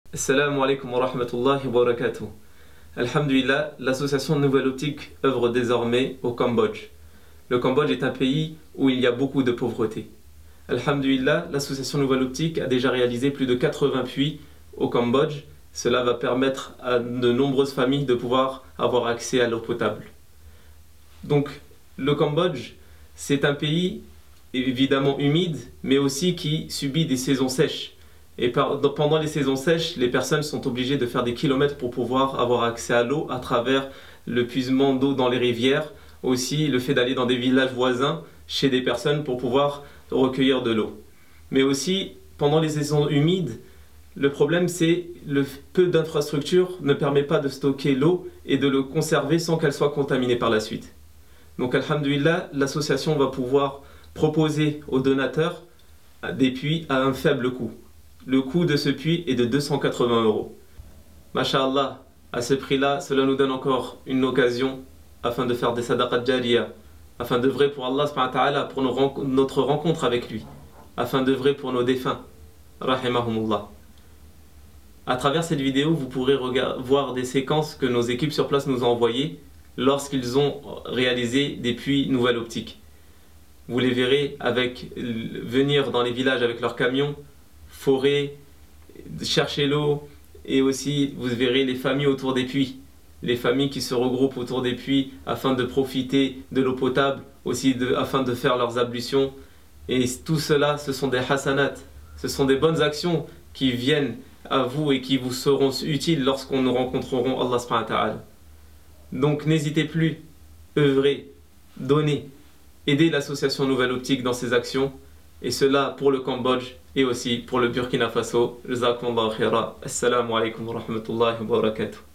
Assalamu alaikum wa rahmatullahi wa barakatuh. Alhamdulillah, l'association Nouvelle Optique œuvre désormais au Cambodge. Le Cambodge est un pays où il y a beaucoup de pauvreté. Alhamdulillah, l'association Nouvelle Optique a déjà réalisé plus de 80 puits au Cambodge. Cela va permettre à de nombreuses familles de pouvoir avoir accès à l'eau potable. Donc, le Cambodge, c'est un pays évidemment humide, mais aussi qui subit des saisons sèches. Et pendant les saisons sèches, les personnes sont obligées de faire des kilomètres pour pouvoir avoir accès à l'eau à travers le puisement d'eau dans les rivières. Aussi, le fait d'aller dans des villages voisins chez des personnes pour pouvoir recueillir de l'eau. Mais aussi, pendant les saisons humides, le problème c'est le peu d'infrastructures ne permet pas de stocker l'eau et de le conserver sans qu'elle soit contaminée par la suite. Donc, alhamdulillah, l'association va pouvoir proposer aux donateurs des puits à un faible coût. Le coût de ce puits est de 280 €. Masha'Allah, à ce prix-là, cela nous donne encore une occasion afin de faire des sadaqat jariyah, afin d'œuvrer pour Allah subhanahu wa ta'ala, pour notre rencontre avec lui, afin d'œuvrer pour nos défunts. Rahimahumullah. À travers cette vidéo, vous pourrez voir des séquences que nos équipes sur place nous ont envoyées lorsqu'ils ont réalisé des puits Nouvelle Optique. Vous les verrez venir dans les villages avec leurs camions, forer, chercher l'eau, et aussi vous verrez les familles autour des puits, les familles qui se regroupent autour des puits afin de profiter de l'eau potable, aussi afin de faire leurs ablutions. Et tout cela, ce sont des hasanat, ce sont des bonnes actions qui viennent à vous et qui vous seront utiles lorsqu'on nous rencontrerons Allah subhanahu wa ta'ala. Donc n'hésitez plus, œuvrez, donnez, aidez l'association Nouvelle Optique dans ses actions, et cela pour le Cambodge et aussi pour le Burkina Faso. Jazakumullahu khaira. Assalamu alaikum wa rahmatullahi wa barakatuh.